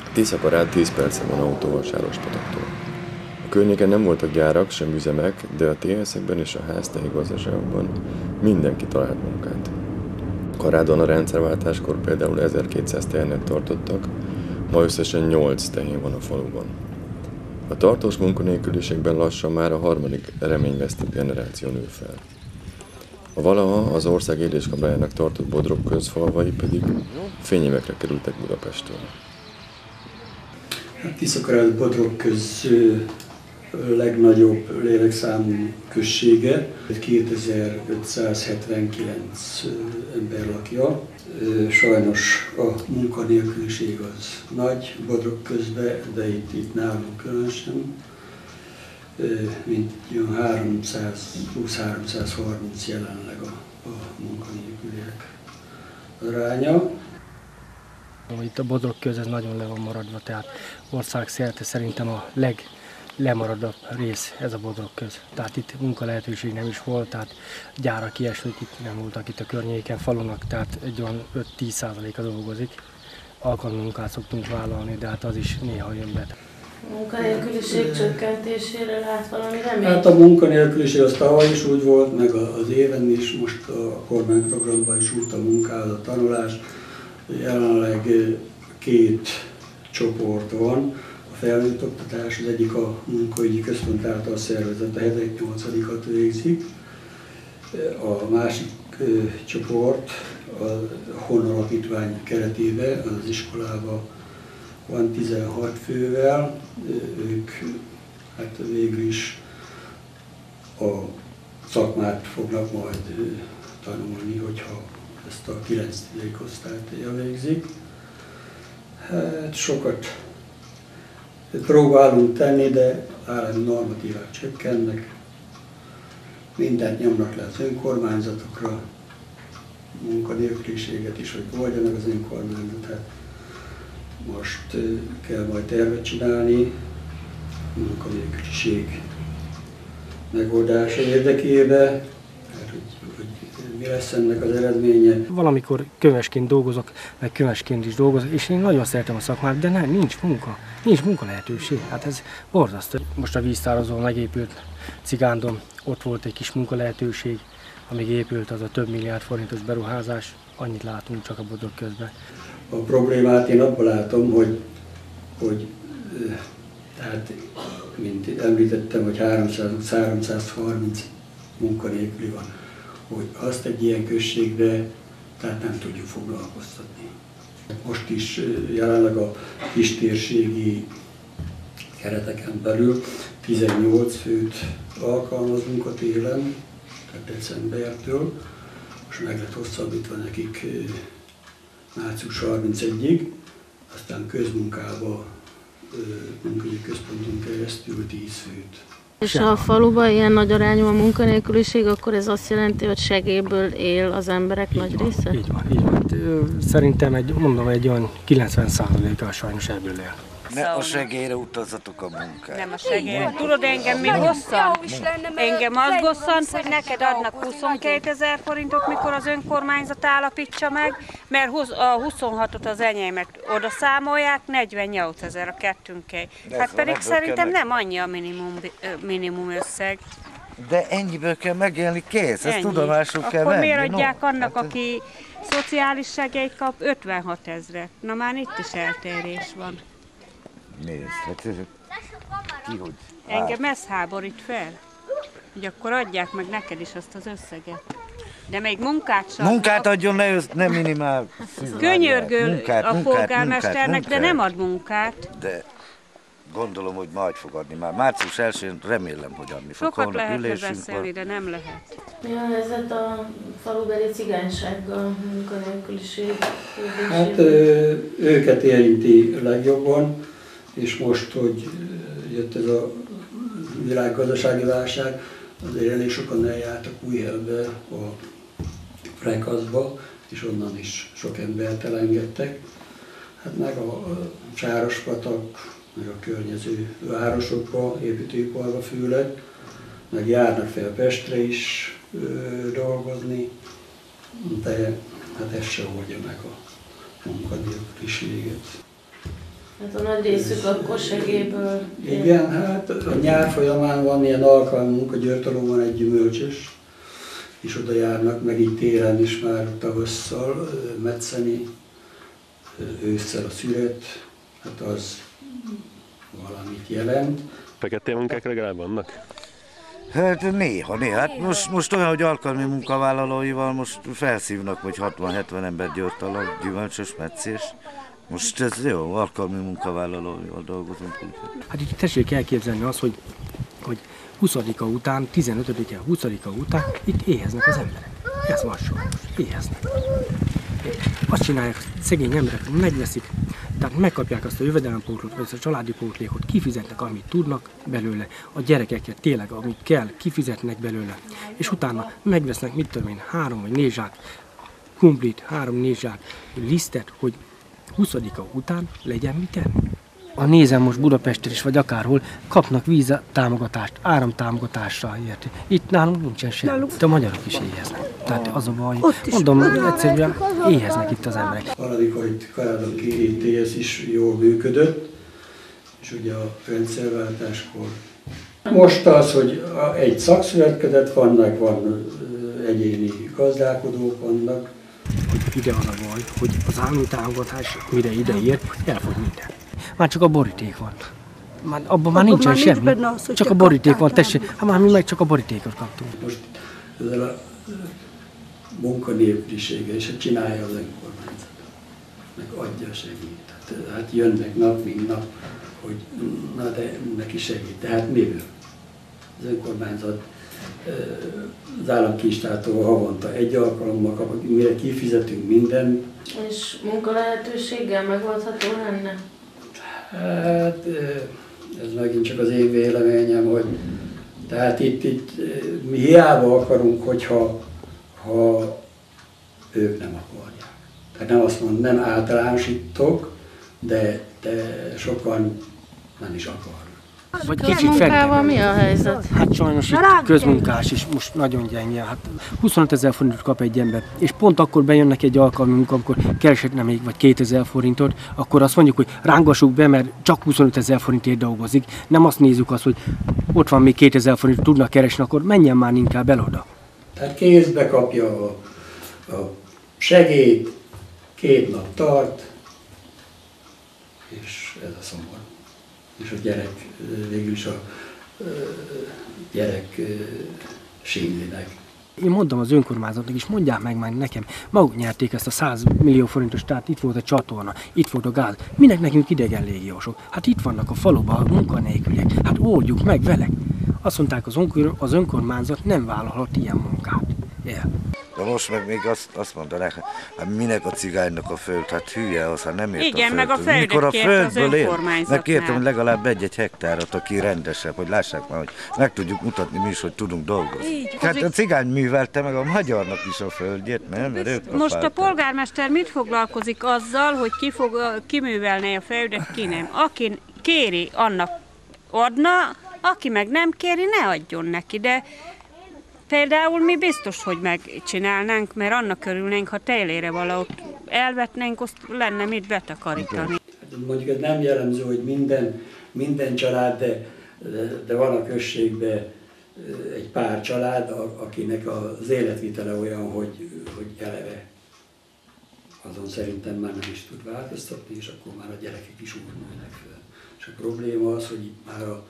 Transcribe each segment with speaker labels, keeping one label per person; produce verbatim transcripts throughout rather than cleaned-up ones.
Speaker 1: Tiszakarát tíz percre van autóval Sárospataktól. A környéken nem voltak gyárak, sem üzemek, de a té es ekben és a házteji gazdaságokban mindenki talált munkát. Karádon a rendszerváltáskor például ezerkétszáz tehenet tartottak, ma összesen nyolc tehén van a faluban. A tartós munkanélküliségben lassan már a harmadik reményvesztett generáció nő fel. A valaha az ország éléskamrájának tartott Bodrog közfalvai pedig fényévekre kerültek Budapesttől.
Speaker 2: Tiszakarát Bodrog köz legnagyobb lélekszámú községe, kétezer-ötszázhetvenkilenc ember lakja. Sajnos a munkanélküliség az nagy Bodrog közben, de itt, itt nálunk különösen, mint háromszázhúsz-háromszázharminc jelenleg a, a munkanélküliek aránya.
Speaker 3: Itt a Bodrog köz ez nagyon le van maradva, tehát országszerte szerintem a leglemaradottabb rész ez a Bodrog köz. Tehát itt munkalehetőség nem is volt, tehát gyárak ilyesmik itt nem voltak itt a környéken, falunak, tehát egy olyan öt-tíz százaléka dolgozik. Alkalommunkát szoktunk vállalni, de hát az is néha jön be.
Speaker 4: A munkanélküliség csökkentésére lát valami remény?
Speaker 2: Hát a munkanélküliség az tavaly is úgy volt, meg az éven is, most a kormányprogramban is úgy a munkához, a tanulás. Jelenleg két csoport van, a felnőtt oktatás, az egyik a munkaügyi központ által szervezett, a hetedik nyolcadikat végzik. A másik csoport a Hon Alapítvány keretében, az iskolában van tizenhat fővel, ők hát végül is a szakmát fognak majd tanulni, hogyha ezt a kilencedik osztályt elvégzik. Hát sokat próbálunk tenni, de állami normatívák csökkennek. Mindent nyomnak le az önkormányzatokra, munkanélküliséget is, hogy oldja meg az önkormányzat. Hát most kell majd tervet csinálni munkanélküliség megoldása érdekében. Mi lesz ennek az eredménye?
Speaker 3: Valamikor könyvesként dolgozok, meg könyvesként is dolgozok, és én nagyon szeretem a szakmát, de nem, nincs munka, nincs munkalehetőség. Hát ez borzasztó. Most a víztározó megépült Cigándon, ott volt egy kis munkalehetőség, amíg épült az a több milliárd forintos beruházás, annyit látunk csak a Bodrog közben.
Speaker 2: A problémát én abban látom, hogy, hogy tehát, mint említettem, hogy háromszáz-háromszázharminc munkanélküli van, hogy azt egy ilyen községbe tehát nem tudjuk foglalkoztatni. Most is jelenleg a kistérségi kereteken belül tizennyolc főt alkalmazunk a télen, tehát decembertől. Most meg lett hosszabbítva nekik március harmincegyig, aztán közmunkába, munkahogyi központon keresztül tíz főt.
Speaker 4: És ha a faluban ilyen nagy arányú a munkanélküliség, akkor ez azt jelenti, hogy segélyből él az emberek
Speaker 3: így
Speaker 4: nagy
Speaker 3: van,
Speaker 4: része?
Speaker 3: Így van, így van. Szerintem egy, mondom, egy olyan kilencven százaléka sajnos ebből él.
Speaker 5: Ne a segélyre utazzatok a munkára.
Speaker 6: Nem a segélyre. Tudod, engem mi hosszan? Engem az bosszant, hogy neked adnak huszonkétezer forintot, mikor az önkormányzat állapítsa meg, mert a huszonhatot az enyémet oda számolják, negyvennyolcezer a kettőnké. Hát pedig szerintem nem annyi a minimum, minimum összeg.
Speaker 5: De ennyiből kell megélni, kész, ezt
Speaker 6: Ennyi.
Speaker 5: tudomásul kell
Speaker 6: Akkor
Speaker 5: venni.
Speaker 6: miért adják
Speaker 5: no,
Speaker 6: annak,
Speaker 5: hát
Speaker 6: aki szociális segélyt kap, ötvenhat ezret? Na már itt is eltérés van.
Speaker 5: Nézd, hát ki hogy?
Speaker 6: Engem ez háborít fel, hogy akkor adják meg neked is azt az összeget. De még munkát sem.
Speaker 5: Munkát adjon, ne, nem minimál.
Speaker 6: Könyörgöl
Speaker 5: munkát,
Speaker 6: a
Speaker 5: munkát,
Speaker 6: polgármesternek,
Speaker 5: munkát,
Speaker 6: de nem ad munkát.
Speaker 5: De gondolom, hogy majd fog adni már. március elsején remélem, hogy adni fog.
Speaker 6: Sokat lehetne beszélni, de nem lehet.
Speaker 4: Mi a helyzet a falubeli cigánysággal, munkanélküliség?
Speaker 2: Hát őket érinti legjobban, és most, hogy jött ez a világgazdasági válság, azért elég sokan eljártak Újhelbe, a Frekaszba, és onnan is sok embert elengedtek. Hát meg a Sárospatak, meg a környező városokba, építőiparba főleg, meg járnak fel Pestre is ö, dolgozni, de hát ez se oldja meg a munkanélküliséget.
Speaker 4: Hát a nagy részük akkor segélyből.
Speaker 2: Igen, hát a nyár folyamán van ilyen alkalmunk, a Győrtalóban egy gyümölcsös, és oda járnak, meg így télen is már tavasszal metszeni, ősszel a szüret, hát az valamit jelent.
Speaker 7: Fekete munkák legalább vannak?
Speaker 5: Hát néha, néha. Hát most, most olyan, hogy alkalmi munkavállalóival most felszívnak, vagy hatvan-hetven ember Győrtalon, gyümölcsös, meccés. Most ez jó, alkalmi munkavállalóival dolgozunk.
Speaker 3: Hát itt tessék elképzelni azt, hogy, hogy huszadika után, tizenötödike, huszadika után itt éheznek az emberek. Ez van sajnos, éheznek. Azt csinálják, szegény emberek megveszik, tehát megkapják azt a jövedelempótlót, vagy a családi pótlékot, kifizetnek, amit tudnak belőle, a gyerekeket tényleg, amit kell, kifizetnek belőle, és utána megvesznek, mit tudom én, három vagy négy zsák krumplit, három-négy zsák lisztet, hogy huszadika után legyen mit enni. Ha nézem most Budapesten is, vagy akárhol, kapnak víz támogatást, áramtámogatásra, érti. Itt nálunk nincsen semmi. Itt a magyarok is éheznek. Tehát az a baj, mondom, egyszerűen éheznek itt az emberek.
Speaker 2: Valamikor itt Karádon Kirintéhez is jól működött, és ugye a rendszerváltáskor. Most az, hogy egy szakszövetkezet vannak, van egyéni gazdálkodók vannak.
Speaker 3: Hogy ide az a baj, hogy az állami támogatás, mire ide ér, elfogy minden. Már csak a boríték van. Már, abban már nincsen
Speaker 8: már
Speaker 3: semmi.
Speaker 8: Nincs az,
Speaker 3: csak a boríték van, tessék. Hát már mi meg csak a borítékot kaptunk.
Speaker 2: Most ezzel a munkanélküliséggel, és csinálja az önkormányzat. Meg adja a segít. Hát jönnek nap, mint nap, hogy na de neki segít. Tehát miből? Az önkormányzat az államkincstártól havonta egy alkalommal kapunk, mire kifizetünk mindent.
Speaker 4: És munkalehetőséggel megoldható lenne?
Speaker 2: Hát ez megint csak az én véleményem, hogy tehát itt, itt mi hiába akarunk, hogyha ha ők nem akarják. Tehát nem azt mondom, nem általánosítok, de, de sokan nem is akarnak.
Speaker 3: Vagy
Speaker 4: kicsit munkával mi a helyzet?
Speaker 3: Hát sajnos itt közmunkás is most nagyon gyenge. Hát huszonöt ezer forintot kap egy ember, és pont akkor bejönnek egy alkalmi munka, amikor kereshetne még vagy kétezer forintot, akkor azt mondjuk, hogy rángassuk be, mert csak huszonöt ezer forintért dolgozik. Nem azt nézzük azt, hogy ott van még kétezer forintot tudnak keresni, akkor menjen már inkább el oda.
Speaker 2: Tehát kézbe kapja a, a segélyt, két nap tart, és ez a szomorú. És a gyerek, végül is a gyerek sínli meg.
Speaker 3: Én mondtam az önkormányzatnak is, mondják meg már nekem, maguk nyerték ezt a száz millió forintos, tehát itt volt a csatorna, itt volt a gáz. Minek nekünk idegen légiósok? Hát itt vannak a faluban a munkanélküliek, hát oldjuk meg vele. Azt mondták, az, önkor, az önkormányzat nem vállalhat ilyen munkát. Yeah.
Speaker 5: De most meg még azt, azt mondanák, hát minek a cigánynak a föld, hát hülye az, ha nem ért
Speaker 6: igen,
Speaker 5: a
Speaker 6: meg a
Speaker 5: Mikor a földből ér, meg kértem, hogy
Speaker 6: önkormányzatnál.
Speaker 5: legalább egy-egy hektárat, aki rendesebb, hogy lássák már, hogy meg tudjuk mutatni mi is, hogy tudunk dolgozni.
Speaker 6: Így,
Speaker 5: Hát
Speaker 6: az
Speaker 5: a cigány művelte meg a magyarnak is a földjét, nem? Mert ők
Speaker 6: Most a
Speaker 5: kapálták.
Speaker 6: polgármester mit foglalkozik azzal, hogy ki fog, kiművelné a földet, ki nem? Aki kéri, annak adna, aki meg nem kéri, ne adjon neki, de például mi biztos, hogy megcsinálnánk, mert annak örülnénk, ha télére valahogy elvetnénk, azt lenne mit betakarítani.
Speaker 2: Mondjuk ez nem jellemző, hogy minden, minden család, de, de, de van a községben egy pár család, akinek az életvitele olyan, hogy, hogy eleve azon szerintem már nem is tud változtatni, és akkor már a gyerekek is úgy nőnek fel. És a probléma az, hogy itt már a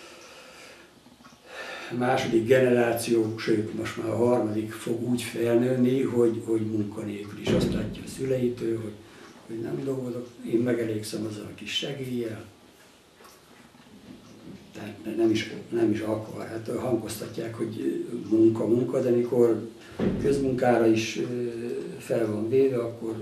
Speaker 2: második generáció, sőt most már a harmadik fog úgy felnőni, hogy, hogy munkanélkül is azt látja a szüleitől, hogy, hogy nem dolgozok, én megelégszem azzal a kis segéllyel. Tehát nem is, nem is akar, hát hangoztatják, hogy munka, munka, de mikor közmunkára is fel van véve, akkor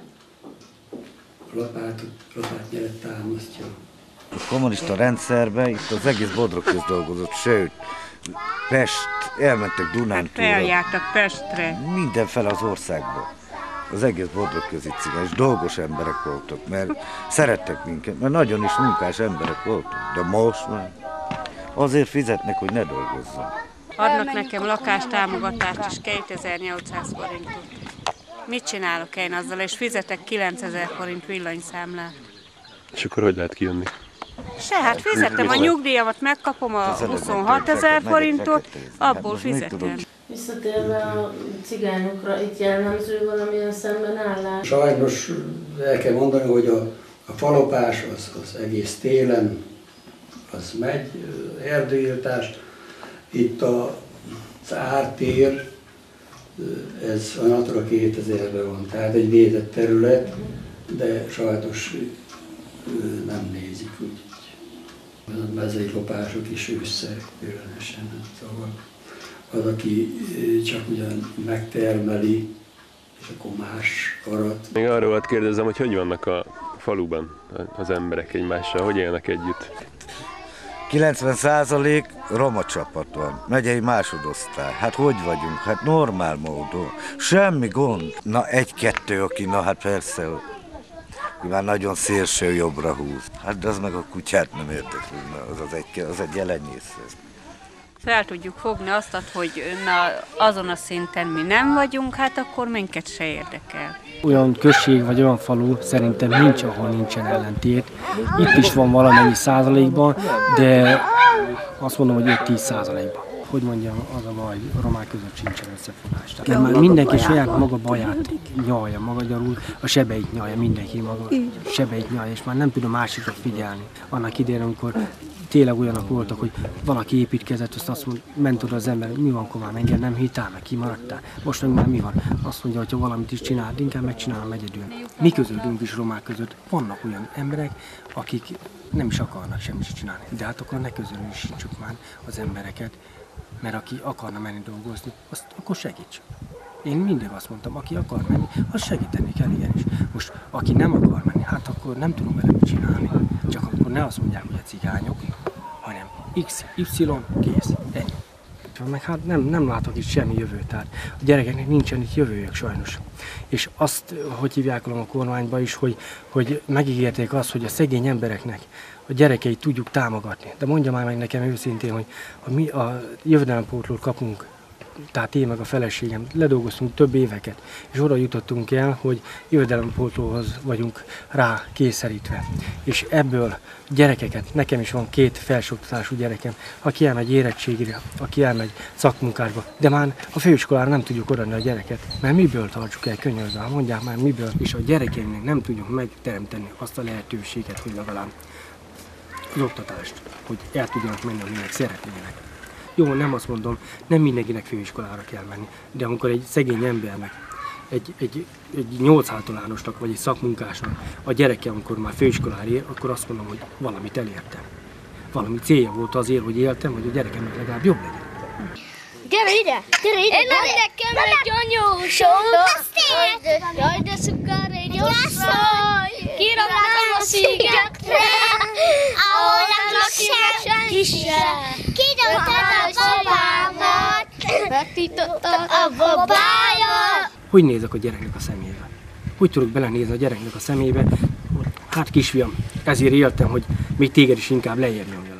Speaker 2: lapát, lapátnyeret támasztja.
Speaker 5: A kommunista rendszerben itt az egész Bodrogköz dolgozott, sőt, Pest, elmentek Dunántúlra.
Speaker 6: Hát feljártak Pestre.
Speaker 5: Mindenfele az országba. Az egész Bodrogközi cigány, és dolgos emberek voltak, mert szerettek minket, mert nagyon is munkás emberek voltak. De most már azért fizetnek, hogy ne dolgozzon.
Speaker 6: Adnak nekem lakástámogatást is kétezer-nyolcszáz forintot. Mit csinálok én azzal, és fizetek kilencezer forint villanyszámlát?
Speaker 7: És akkor hogy lehet kijönni?
Speaker 6: Se, hát fizetem a nyugdíjamat, megkapom a huszonhat ezer forintot, abból fizetem.
Speaker 4: Visszatérve a cigányokra, itt jellemző valamilyen szembenállás?
Speaker 2: Sajnos el kell mondani, hogy a, a falopás az, az egész télen, az megy, erdőírtás. Itt a, az ártér, ez a Natura kétezerben van, tehát egy védett terület, de sajnos nem nézik úgy. A mezőlopások is ősszel különösen. Szóval az, aki csak ugyan megtermeli, és akkor más arat.
Speaker 7: Még arról volt kérdezem, hogy hogy vannak a faluban az emberek egymással, hogy élnek együtt?
Speaker 5: kilencven százalék roma csapat van, megyei másodosztály. Hát hogy vagyunk? Hát normál módon. Semmi gond. Na egy-kettő, aki, na hát persze, már nagyon szélső jobbra húz. Hát de az meg a kutyát nem érdekli, az, az egy, az egy elenyész.
Speaker 6: Fel tudjuk fogni azt, hogy na, azon a szinten mi nem vagyunk, hát akkor minket se érdekel.
Speaker 3: Olyan község vagy olyan falu szerintem nincs, ahol nincsen ellentét. Itt is van valamennyi százalékban, de azt mondom, hogy öt-tíz százalékban. Hogy mondjam, az a baj, a romák között sincsen összefogás. Tehát már mindenki saját maga baját nyalja, magyarul a sebeit nyalja, mindenki maga sebeit nyalja, és már nem tud a másikra figyelni. Annak idején, amikor tényleg olyanok voltak, hogy valaki építkezett, azt, azt mondta, ment oda az ember, mi van komám, engem nem hittál, meg kimaradtál. Most meg már mi van? Azt mondja, hogy ha valamit is csinál, inkább megcsinálom egyedül. Mi közöttünk is romák között vannak olyan emberek, akik nem is akarnak semmit csinálni. De hát akkor ne közönsítsük már az embereket, mert aki akarna menni dolgozni, azt akkor segítsük. Én mindig azt mondtam, aki akar menni, az segíteni kell, igenis. Most aki nem akar menni, hát akkor nem tudunk vele mit csinálni. Csak akkor ne azt mondják, hogy a cigányok, hanem X, Y, kész, ennyi. Meg hát nem, nem látok itt semmi jövőt, tehát a gyerekeknek nincsen itt jövőjük sajnos. És azt, hogy hívják a kormányba is, hogy, hogy megígérték azt, hogy a szegény embereknek a gyerekeit tudjuk támogatni. De mondja már meg nekem őszintén, hogy a, mi a jövedelempótlót kapunk, tehát én meg a feleségem, ledolgoztunk több éveket, és oda jutottunk el, hogy jövedelempótlóhoz vagyunk rá kényszerítve. És ebből gyerekeket, nekem is van két felsőoktatású gyerekem, aki elmegy érettségire, aki elmegy szakmunkásba, de már a főiskolára nem tudjuk odaadni a gyereket, mert miből tartsuk el, könyörgve, mondják már miből, és a gyerekeinknek nem tudjuk megteremteni azt a lehetőséget, hogy legalább az oktatást, hogy el tudjanak menni, aminek szeretnének. Jó, nem azt mondom, nem mindenkinek főiskolára kell menni, de amikor egy szegény embernek, egy, egy, egy nyolc általánosnak vagy egy szakmunkásnak a gyereke, amikor már főiskolára ér, akkor azt mondom, hogy valamit elértem. Valami célja volt azért, hogy éltem, hogy a gyerekemnek legalább jobb legyen.
Speaker 8: Gyere ide! Gyere ide! Nem nekem egy anyósom! Jaj, de szukár egy asszony! Kiraktam a szigetre, ahol nem lakik senki sem! Kidobtad a babámat, megtitottad a babájat!
Speaker 3: Hogy nézek a gyereknek a szemébe? Hogy tudok belenézni a gyereknek a szemébe? Hát kisfiam, ezért éltem, hogy még téged is inkább lejjebb nyomja.